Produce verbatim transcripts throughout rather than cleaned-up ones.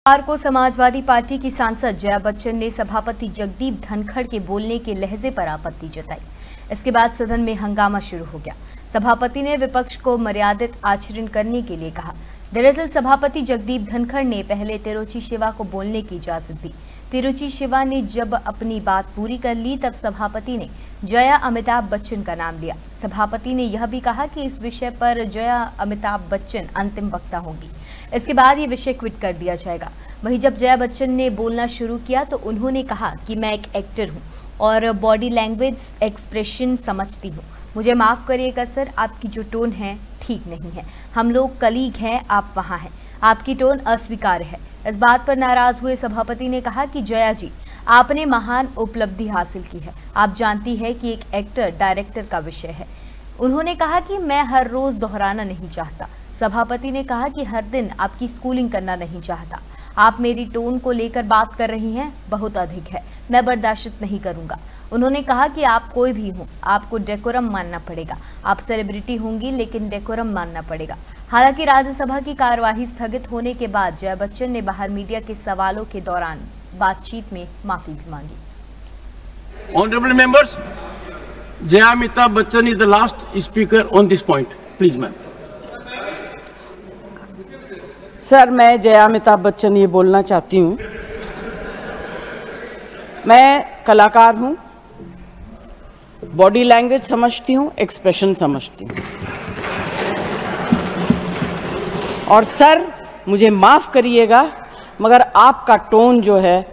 बुधवार को समाजवादी पार्टी की सांसद जया बच्चन ने सभापति जगदीप धनखड़ के बोलने के लहजे पर आपत्ति जताई। इसके बाद सदन में हंगामा शुरू हो गया। सभापति ने विपक्ष को मर्यादित आचरण करने के लिए कहा। दरअसल सभापति जगदीप धनखड़ ने पहले तिरुचि शिवा को बोलने की इजाजत दी। तिरुचि शिवा ने जब अपनी बात पूरी कर ली तब सभापति ने जया अमिताभ बच्चन का नाम लिया। सभापति ने यह भी कहा कि इस विषय पर जया अमिताभ बच्चन अंतिम वक्ता होंगी। इसके बाद ये विषय क्विट कर दिया जाएगा। वहीं जब जया बच्चन ने बोलना शुरू किया तो उन्होंने कहा कि मैं एक एक्टर हूं और बॉडी लैंग्वेज एक्सप्रेशन समझती हूं। मुझे माफ करिएगा सर, आपकी जो टोन है ठीक नहीं है। हम लोग कलीग हैं, आप वहां हैं, आपकी टोन अस्वीकार्य है। इस बात पर नाराज हुए सभापति ने कहा कि जया जी, आपने महान उपलब्धि हासिल की है। आप जानती है कि एक एक्टर डायरेक्टर का विषय है। उन्होंने कहा कि मैं हर रोज दोहराना नहीं चाहता। सभापति ने कहा कि हर दिन आपकी स्कूलिंग करना नहीं चाहता। आप मेरी टोन को लेकर बात कर रही हैं, बहुत अधिक है, मैं बर्दाश्त नहीं करूंगा। उन्होंने कहा कि आप कोई भी हो, आपको डेकोरम मानना पड़ेगा। आप सेलिब्रिटी होंगी लेकिन डेकोरम मानना पड़ेगा। हालांकि राज्यसभा की कार्यवाही स्थगित होने के बाद जया बच्चन ने बाहर मीडिया के सवालों के दौरान बातचीत में माफी भी मांगी। Honourable members, Jaya Amitabh Bachchan is the last speaker on this point, please ma'am. Sir, मैं जया अमिताभ बच्चन ये बोलना चाहती हूँ, मैं कलाकार हूँ, बॉडी लैंग्वेज समझती हूँ, एक्सप्रेशन समझती हूँ। और सर, मुझे माफ करिएगा मगर आपका टोन जो है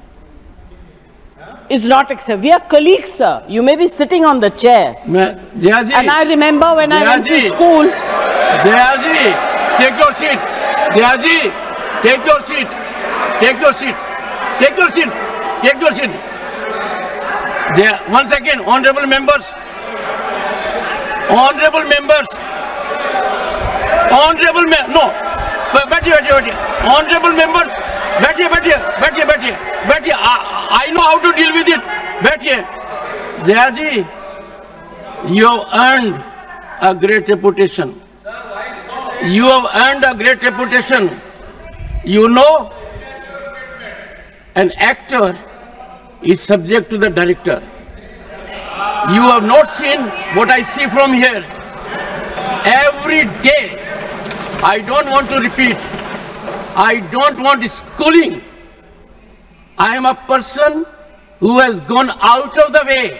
is not acceptable. We are colleagues, sir. You may be sitting on the chair. मैं जया जी, and I remember when I went to school. Jaya ji, take your seat. Jaya ji, take your seat. Take your seat. Take your seat. Take your seat. Jaya, one second, honorable members. Honorable members. Honorable me no. बैठिए बैठिए बैठिए Honorable members, बैठिए बैठिए बैठिए बैठिए बैठिए I know how to deal with it. बैठिए। जया जी, you have earned a great reputation. You have earned a great reputation. You know, an actor is subject to the director. You have not seen what I see from here. Every day, I don't want to repeat. I don't want schooling. I am a person who has gone out of the way.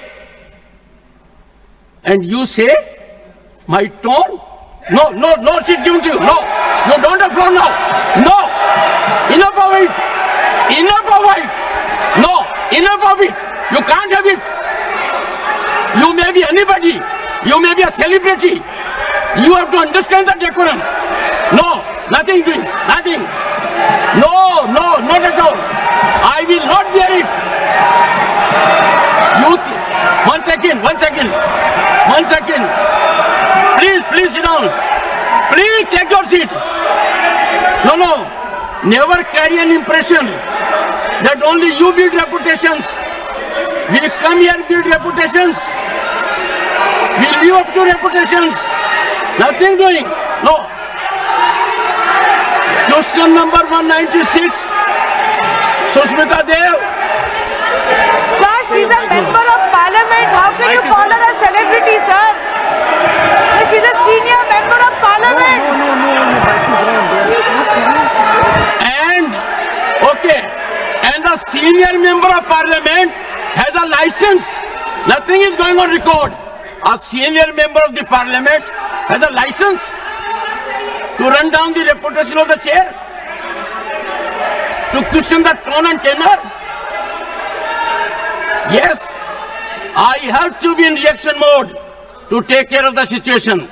And you say, my tone? No, no, no, she's given to you. No, you don't have floor now. No, enough of it. Enough of it. No, enough of it. You can't have it. You may be anybody. You may be a celebrity. You have to understand the decorum. No, nothing doing, nothing. No, no, not at all. I will not bear it. You, one second, one second, one second. Please, please sit down. Please take your seat. No, no. Never carry an impression that only you build reputations. We come here build reputations. We live up to reputations. Nothing doing. No. Question number one ninety-six. Sushmita Dev. Sir, she's a member of parliament. How can you call her a celebrity, sir? She's a senior member of parliament. No, no, no, no. And, okay, and the senior member of parliament has a license. Nothing is going on record. A senior member of the parliament has a license to run down the reputation of the chair, to question the tone and tenor. Yes, I have to be in reaction mode to take care of the situation.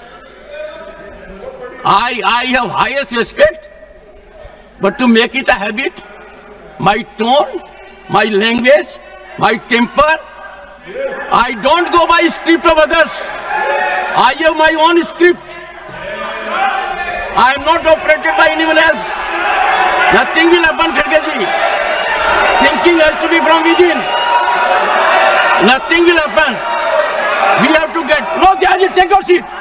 I, I have highest respect, but to make it a habit, my tone, my language, my temper, I don't go by script of others. I have my own script. I am not operated by anyone else. Nothing will happen, Kharge ji. Thinking has to be from within. Nothing will happen. We have to get. No, Jaya ji, take your seat.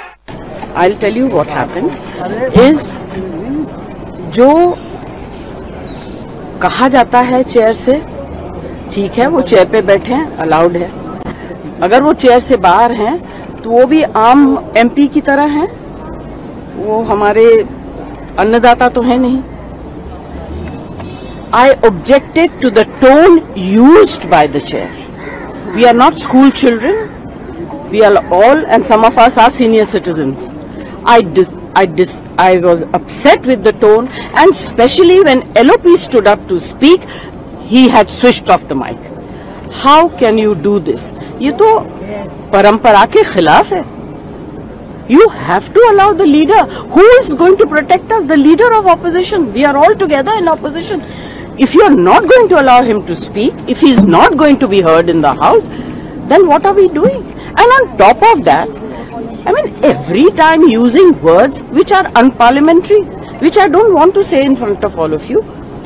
I'll tell you what happened is, जो कहा जाता है chair से, ठीक है, वो chair पे बैठे हैं, अलाउड है। अगर वो चेयर से बाहर हैं तो वो भी आम एमपी की तरह हैं, वो हमारे अन्नदाता तो है नहीं। I objected to the tone used by the chair. We are not school children. We are all, and some of us are senior citizens. I dis, I dis, I was upset with the tone, and especially when L O P stood up to speak, he had switched off the mic. How can you do this? ये तो परंपरा के खिलाफ है. You have to allow the leader. Who is going to protect us? The leader of opposition. We are all together in opposition. If you are not going to allow him to speak, if he is not going to be heard in the house, then what are we doing? And on top of that, I mean, every time using words which are unparliamentary, which I don't want to say in front of all of you.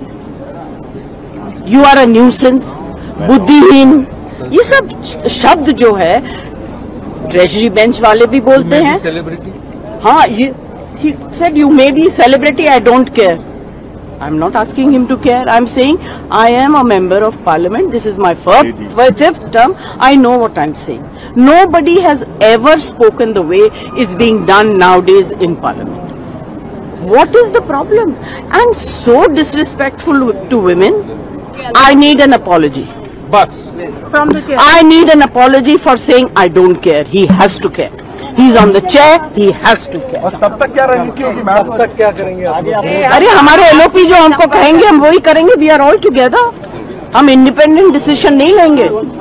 You are a nuisance, बुद्धिहीन, ये सब शब्द जो है treasury bench वाले भी बोलते हैं। हाँ, ये he said you may be celebrity, I don't care. I'm not asking him to care. I'm saying I am a member of parliament. This is my fifth, fifth term. I know what I'm saying. Nobody has ever spoken the way it's being done nowadays in parliament. What is the problem? And so disrespectful to women. I need an apology. Bus. From the chair. I need an apology for saying I don't care. He has to care. He's on the chair. He has to care. और तब तक क्या रणनीति होगी ma'am? तब तक क्या करेंगे? अरे हमारे एलओपी जो हमको कहेंगे हम वही करेंगे. We are all together. हम इंडिपेंडेंट डिसीजन नहीं लेंगे.